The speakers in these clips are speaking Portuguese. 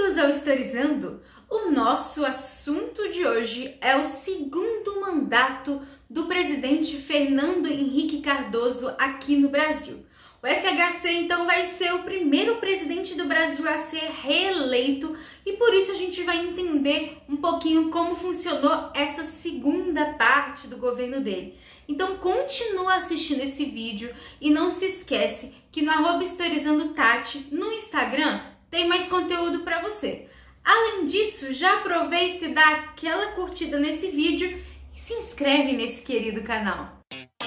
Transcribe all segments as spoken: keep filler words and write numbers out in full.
Bem-vindos ao Historizando! O nosso assunto de hoje é o segundo mandato do presidente Fernando Henrique Cardoso aqui no Brasil. O F H C, então, vai ser o primeiro presidente do Brasil a ser reeleito e por isso a gente vai entender um pouquinho como funcionou essa segunda parte do governo dele. Então, continua assistindo esse vídeo e não se esquece que no arroba Historizando Tati, no Instagram, tem mais conteúdo para você. Além disso, já aproveita e dá aquela curtida nesse vídeo e se inscreve nesse querido canal.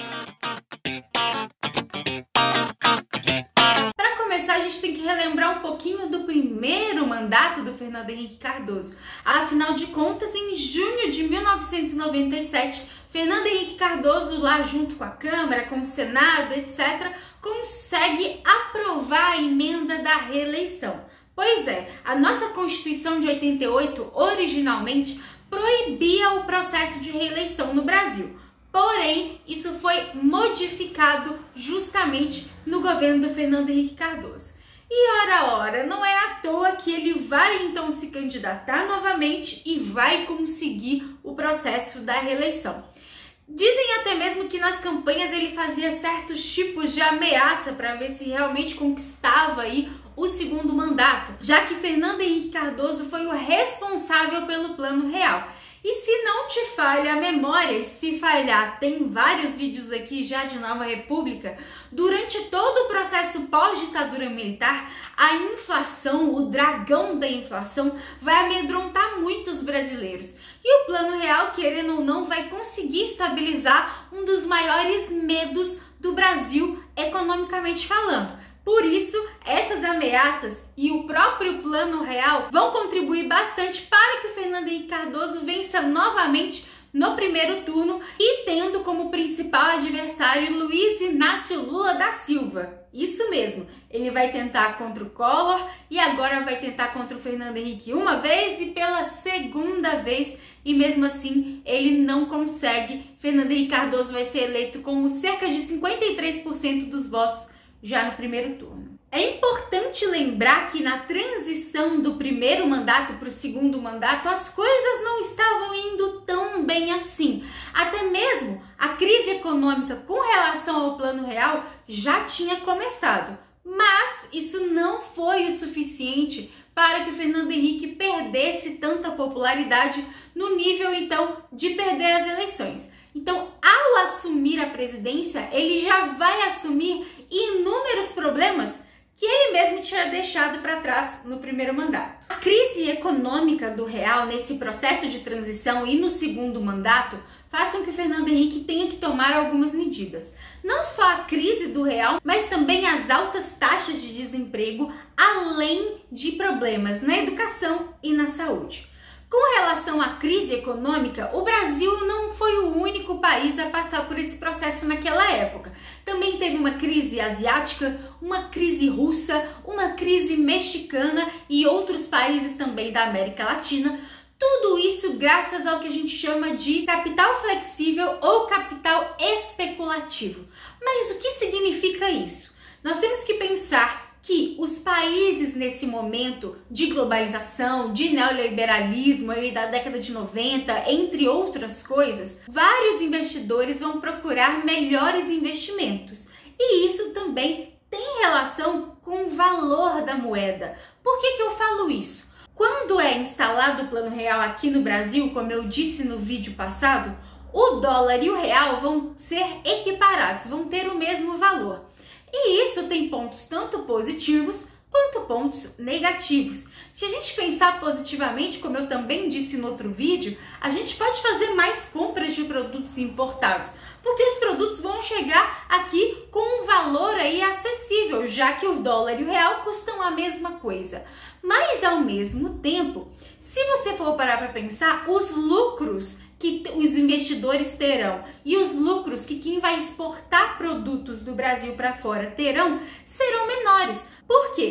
Para começar, a gente tem que relembrar um pouquinho do primeiro mandato do Fernando Henrique Cardoso. Afinal de contas, em junho de mil novecentos e noventa e sete, Fernando Henrique Cardoso, lá junto com a Câmara, com o Senado, etcétera, consegue aprovar a emenda da reeleição. Pois é, a nossa Constituição de oitenta e oito, originalmente, proibia o processo de reeleição no Brasil. Porém, isso foi modificado justamente no governo do Fernando Henrique Cardoso. E ora, ora, não é à toa que ele vai então se candidatar novamente e vai conseguir o processo da reeleição. Dizem até mesmo que nas campanhas ele fazia certos tipos de ameaça para ver se realmente conquistava aí o segundo mandato, já que Fernando Henrique Cardoso foi o responsável pelo Plano Real. E se não te falha a memória, e se falhar, tem vários vídeos aqui já de Nova República, durante todo o processo pós-ditadura militar, a inflação, o dragão da inflação, vai amedrontar muitos brasileiros. E o Plano Real, querendo ou não, vai conseguir estabilizar um dos maiores medos do Brasil, economicamente falando. Por isso, essas ameaças e o próprio Plano Real vão contribuir bastante para que o Fernando Henrique Cardoso vença novamente no primeiro turno e tendo como principal adversário Luiz Inácio Lula da Silva. Isso mesmo, ele vai tentar contra o Collor e agora vai tentar contra o Fernando Henrique uma vez e pela segunda vez e mesmo assim ele não consegue. Fernando Henrique Cardoso vai ser eleito com cerca de cinquenta e três por cento dos votos já no primeiro turno. É importante lembrar que na transição do primeiro mandato para o segundo mandato, as coisas não estavam indo tão bem assim. Até mesmo a crise econômica com relação ao Plano Real já tinha começado. Mas isso não foi o suficiente para que o Fernando Henrique perdesse tanta popularidade no nível, então, de perder as eleições. Então, ao assumir a presidência, ele já vai assumir inúmeros problemas que ele mesmo tinha deixado para trás no primeiro mandato. A crise econômica do real nesse processo de transição e no segundo mandato faz com que o Fernando Henrique tenha que tomar algumas medidas. Não só a crise do real, mas também as altas taxas de desemprego, além de problemas na educação e na saúde. Com relação à crise econômica, o Brasil não foi o único país a passar por esse processo naquela época. Também teve uma crise asiática, uma crise russa, uma crise mexicana e outros países também da América Latina. Tudo isso graças ao que a gente chama de capital flexível ou capital especulativo. Mas o que significa isso? Nós temos que pensar que os países nesse momento de globalização, de neoliberalismo aí da década de noventa, entre outras coisas, vários investidores vão procurar melhores investimentos. E isso também tem relação com o valor da moeda. Por que que eu falo isso? Quando é instalado o Plano Real aqui no Brasil, como eu disse no vídeo passado, o dólar e o real vão ser equiparados, vão ter o mesmo valor. E isso tem pontos tanto positivos quanto pontos negativos. Se a gente pensar positivamente, como eu também disse no outro vídeo, a gente pode fazer mais compras de produtos importados, porque os produtos vão chegar aqui com um valor aí acessível, já que o dólar e o real custam a mesma coisa. Mas ao mesmo tempo, se você for parar para pensar, os lucros que os investidores terão e os lucros que quem vai exportar produtos do Brasil para fora terão serão menores. Por quê?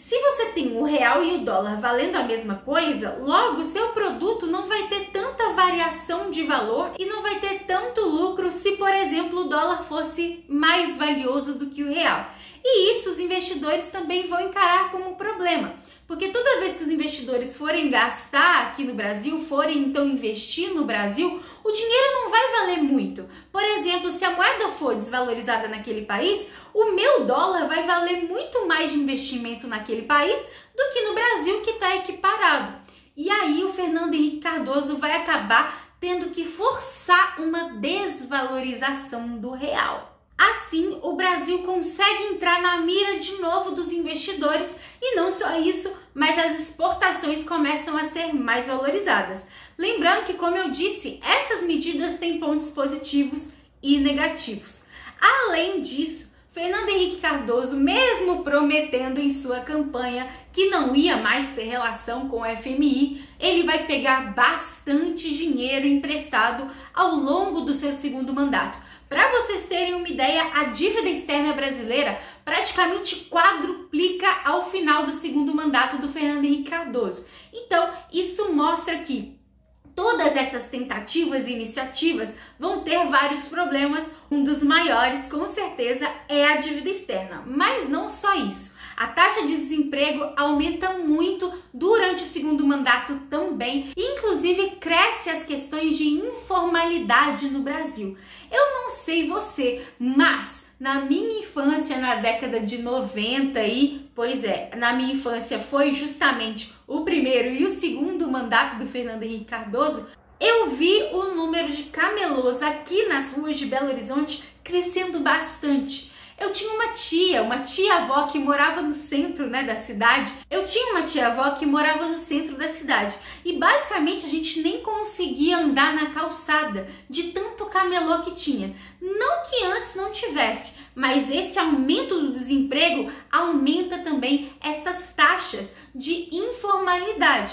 Se você tem o real e o dólar valendo a mesma coisa, logo seu produto não vai ter tanta variação de valor e não vai ter tanto lucro se, por exemplo, o dólar fosse mais valioso do que o real. E isso os investidores também vão encarar como um problema, porque toda vez que os investidores forem gastar aqui no Brasil, forem então investir no Brasil, o dinheiro não vai valer muito. Por exemplo, se a moeda for desvalorizada naquele país, o meu dólar vai valer muito mais de investimento naquele país do que no Brasil, que está equiparado. E aí o Fernando Henrique Cardoso vai acabar tendo que forçar uma desvalorização do real. Assim, o Brasil consegue entrar na mira de novo dos investidores e não só isso, mas as exportações começam a ser mais valorizadas. Lembrando que, como eu disse, essas medidas têm pontos positivos e negativos. Além disso, Fernando Henrique Cardoso, mesmo prometendo em sua campanha que não ia mais ter relação com o F M I, ele vai pegar bastante dinheiro emprestado ao longo do seu segundo mandato. Para vocês terem uma ideia, a dívida externa brasileira praticamente quadruplica ao final do segundo mandato do Fernando Henrique Cardoso. Então, isso mostra que todas essas tentativas e iniciativas vão ter vários problemas. Um dos maiores, com certeza, é a dívida externa. Mas não só isso. A taxa de desemprego aumenta muito durante o segundo mandato também, e inclusive cresce as questões de informalidade no Brasil. Eu não sei você, mas na minha infância, na década de noventa, e pois é, na minha infância foi justamente o primeiro e o segundo mandato do Fernando Henrique Cardoso, eu vi o número de camelôs aqui nas ruas de Belo Horizonte crescendo bastante. Eu tinha uma tia, uma tia-avó que morava no centro, né, da cidade. Eu tinha uma tia-avó que morava no centro da cidade. E basicamente a gente nem conseguia andar na calçada de tanto camelô que tinha. Não que antes não tivesse, mas esse aumento do desemprego aumenta também essas taxas de informalidade.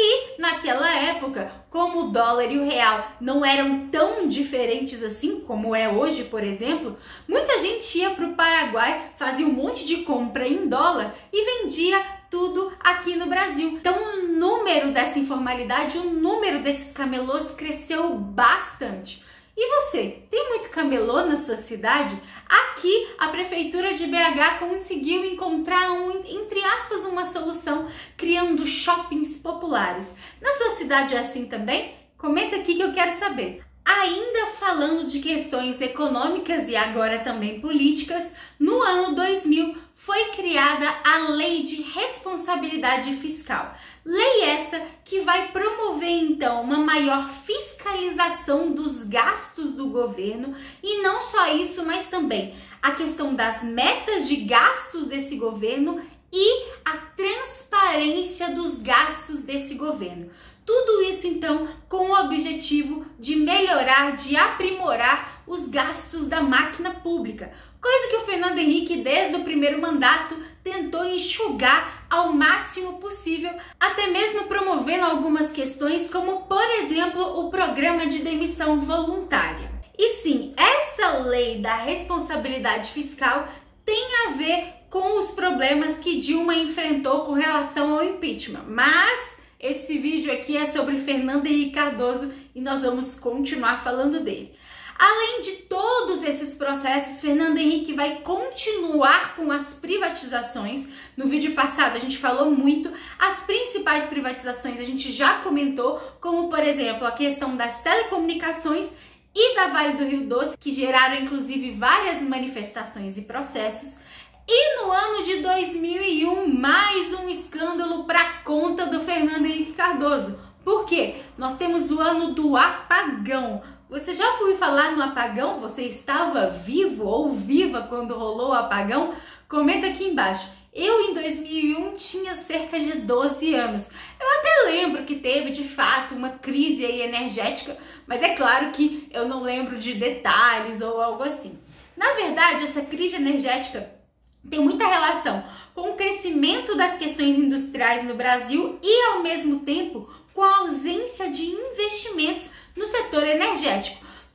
E naquela época, como o dólar e o real não eram tão diferentes assim como é hoje, por exemplo, muita gente ia para o Paraguai, fazia um monte de compra em dólar e vendia tudo aqui no Brasil. Então o número dessa informalidade, o número desses camelôs cresceu bastante. E você, tem muito camelô na sua cidade? Aqui, a Prefeitura de B H conseguiu encontrar, um, entre aspas, uma solução, criando shoppings populares. Na sua cidade é assim também? Comenta aqui que eu quero saber. Ainda falando de questões econômicas e agora também políticas, no ano dois mil foi criada a Lei de Responsabilidade Fiscal. Lei essa que vai promover então uma maior fiscalização dos gastos do governo e não só isso, mas também a questão das metas de gastos desse governo e a transparência dos gastos desse governo. Tudo isso, então, com o objetivo de melhorar, de aprimorar os gastos da máquina pública. Coisa que o Fernando Henrique, desde o primeiro mandato, tentou enxugar ao máximo possível, até mesmo promovendo algumas questões, como, por exemplo, o programa de demissão voluntária. E sim, essa lei da responsabilidade fiscal tem a ver com os problemas que Dilma enfrentou com relação ao impeachment, mas esse vídeo aqui é sobre Fernando Henrique Cardoso e nós vamos continuar falando dele. Além de todos esses processos, Fernando Henrique vai continuar com as privatizações. No vídeo passado a gente falou muito, as principais privatizações a gente já comentou, como por exemplo a questão das telecomunicações e da Vale do Rio Doce, que geraram inclusive várias manifestações e processos. E no ano de dois mil e um, mais um escândalo para conta do Fernando Henrique Cardoso. Por quê? Nós temos o ano do apagão. Você já ouviu falar no apagão? Você estava vivo ou viva quando rolou o apagão? Comenta aqui embaixo. Eu, em dois mil e um, tinha cerca de doze anos. Eu até lembro que teve, de fato, uma crise aí energética, mas é claro que eu não lembro de detalhes ou algo assim. Na verdade, essa crise energética tem muita relação com o crescimento das questões industriais no Brasil e, ao mesmo tempo, com a ausência de investimentos no setor energético.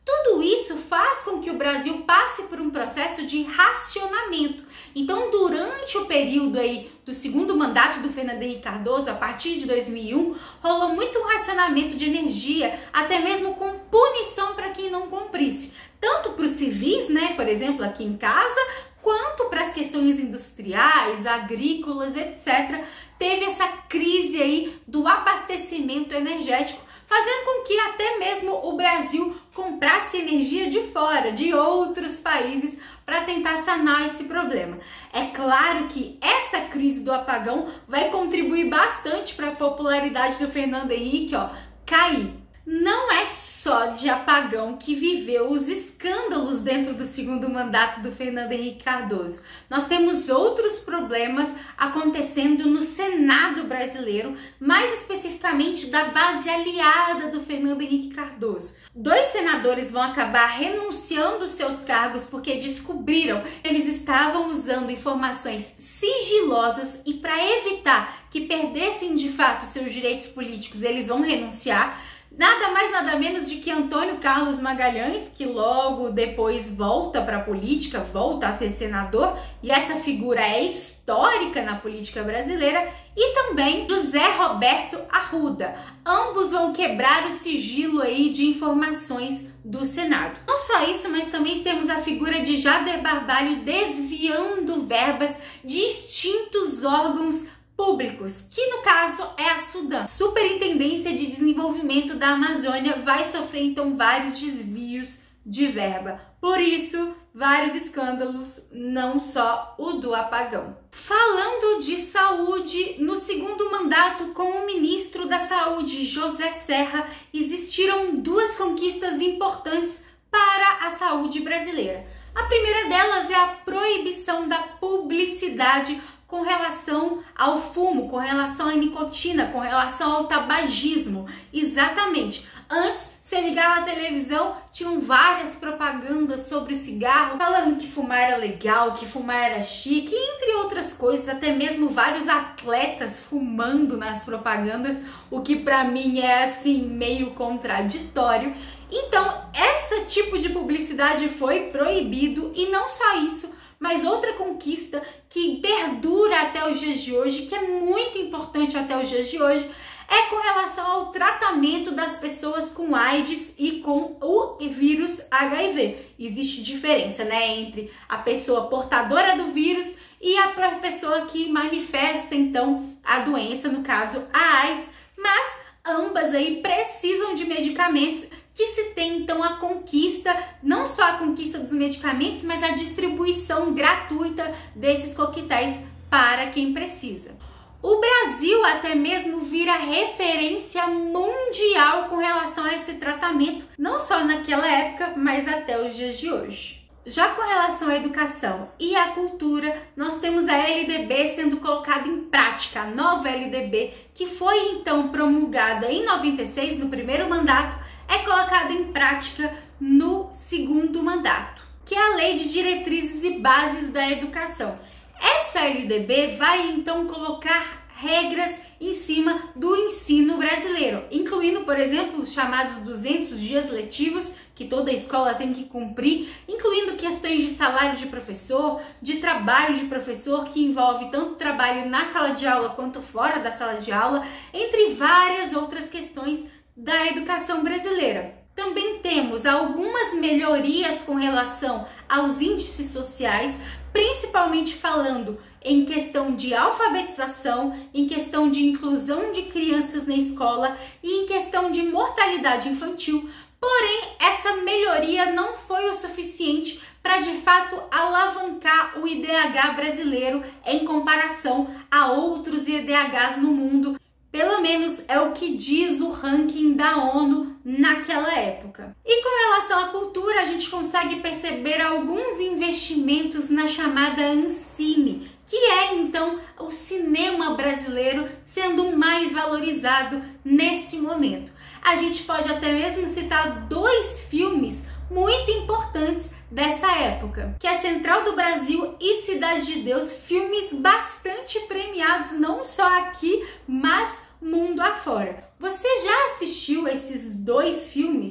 Tudo isso faz com que o Brasil passe por um processo de racionamento. Então, durante o período aí do segundo mandato do Fernando Henrique Cardoso, a partir de dois mil e um, rolou muito um racionamento de energia, até mesmo com punição para quem não cumprisse. Tanto para os civis, né, por exemplo, aqui em casa, quanto para as questões industriais, agrícolas, etcétera. Teve essa crise aí do abastecimento energético, fazendo com que até mesmo o Brasil comprasse energia de fora, de outros países, para tentar sanar esse problema. É claro que essa crise do apagão vai contribuir bastante para a popularidade do Fernando Henrique, ó, cair. Não é só de apagão que viveu os escândalos dentro do segundo mandato do Fernando Henrique Cardoso. Nós temos outros problemas acontecendo no Senado brasileiro, mais especificamente da base aliada do Fernando Henrique Cardoso. Dois senadores vão acabar renunciando seus cargos porque descobriram que eles estavam usando informações sigilosas e para evitar que perdessem de fato seus direitos políticos, eles vão renunciar. Nada mais, nada menos de que Antônio Carlos Magalhães, que logo depois volta para a política, volta a ser senador, e essa figura é histórica na política brasileira, e também José Roberto Arruda. Ambos vão quebrar o sigilo aí de informações do Senado. Não só isso, mas também temos a figura de Jader Barbalho desviando verbas de extintos órgãos públicos, que no caso é a Sudan. Superintendência de Desenvolvimento da Amazônia vai sofrer então vários desvios de verba. Por isso, vários escândalos, não só o do apagão. Falando de saúde, no segundo mandato com o ministro da Saúde, José Serra, existiram duas conquistas importantes para a saúde brasileira. A primeira delas é a proibição da publicidade com relação ao fumo, com relação à nicotina, com relação ao tabagismo. Exatamente. Antes, você ligava a televisão, tinham várias propagandas sobre o cigarro, falando que fumar era legal, que fumar era chique, entre outras coisas, até mesmo vários atletas fumando nas propagandas, o que pra mim é assim meio contraditório. Então, esse tipo de publicidade foi proibido, e não só isso, mas outra conquista que perdura até os dias de hoje, que é muito importante até os dias de hoje, é com relação ao tratamento das pessoas com AIDS e com o vírus H I V. Existe diferença, né, entre a pessoa portadora do vírus e a pessoa que manifesta, então, a doença, no caso, a AIDS, mas ambas aí precisam de medicamentos, que se tem então a conquista, não só a conquista dos medicamentos, mas a distribuição gratuita desses coquetéis para quem precisa. O Brasil até mesmo vira referência mundial com relação a esse tratamento, não só naquela época, mas até os dias de hoje. Já com relação à educação e à cultura, nós temos a L D B sendo colocada em prática, a nova L D B, que foi então promulgada em noventa e seis, no primeiro mandato, é colocada em prática no segundo mandato, que é a Lei de Diretrizes e Bases da Educação. Essa L D B vai então colocar regras em cima do ensino brasileiro, incluindo, por exemplo, os chamados duzentos dias letivos, que toda escola tem que cumprir, incluindo questões de salário de professor, de trabalho de professor, que envolve tanto trabalho na sala de aula quanto fora da sala de aula, entre várias outras questões da educação brasileira. Também temos algumas melhorias com relação aos índices sociais, principalmente falando em questão de alfabetização, em questão de inclusão de crianças na escola e em questão de mortalidade infantil. Porém, essa melhoria não foi o suficiente para de fato alavancar o I D H brasileiro em comparação a outros I D Hs no mundo. Pelo menos é o que diz o ranking da ONU naquela época. E com relação à cultura, a gente consegue perceber alguns investimentos na chamada Ancine, que é então o cinema brasileiro sendo mais valorizado nesse momento. A gente pode até mesmo citar dois filmes muito importantes dessa época, que é Central do Brasil e Cidade de Deus, filmes bastante premiados, não só aqui, mas mundo afora. Você já assistiu esses dois filmes?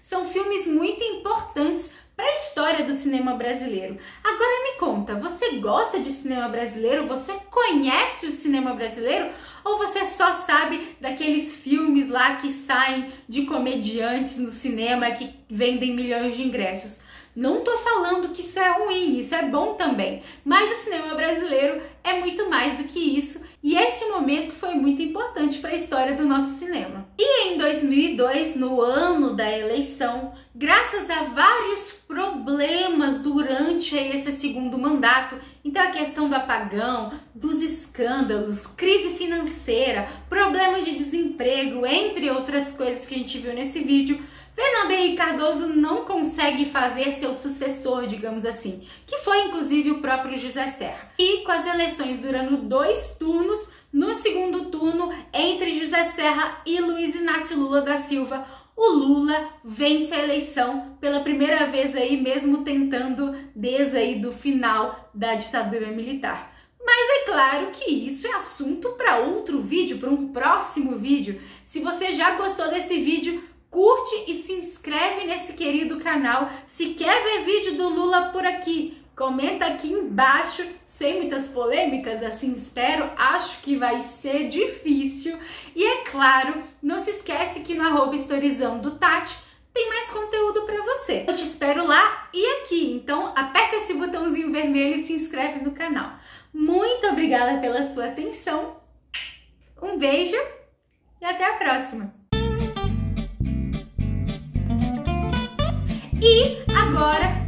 São filmes muito importantes para a história do cinema brasileiro. Agora me conta, você gosta de cinema brasileiro? Você conhece o cinema brasileiro? Ou você só sabe daqueles filmes lá que saem de comediantes no cinema que vendem milhões de ingressos? Não tô falando que isso é ruim, isso é bom também, mas o cinema brasileiro é muito mais do que isso e esse momento foi muito importante para a história do nosso cinema. E em dois mil e dois, no ano da eleição, graças a vários problemas durante esse segundo mandato, então a questão do apagão, dos escândalos, crise financeira, problemas de desemprego, entre outras coisas que a gente viu nesse vídeo, Fernando Henrique Cardoso não consegue fazer seu sucessor, digamos assim, que foi inclusive o próprio José Serra. E com as eleições durando dois turnos, no segundo turno, entre José Serra e Luiz Inácio Lula da Silva, o Lula vence a eleição pela primeira vez aí, mesmo tentando desde aí do final da ditadura militar. Mas é claro que isso é assunto para outro vídeo, para um próximo vídeo. Se você já gostou desse vídeo, curte e se inscreve nesse querido canal. Se quer ver vídeo do Lula por aqui, comenta aqui embaixo, sem muitas polêmicas, assim espero, acho que vai ser difícil. E é claro, não se esquece que no arroba Historizão do Tati tem mais conteúdo para você. Eu te espero lá e aqui, então aperta esse botãozinho vermelho e se inscreve no canal. Muito obrigada pela sua atenção, um beijo e até a próxima! E agora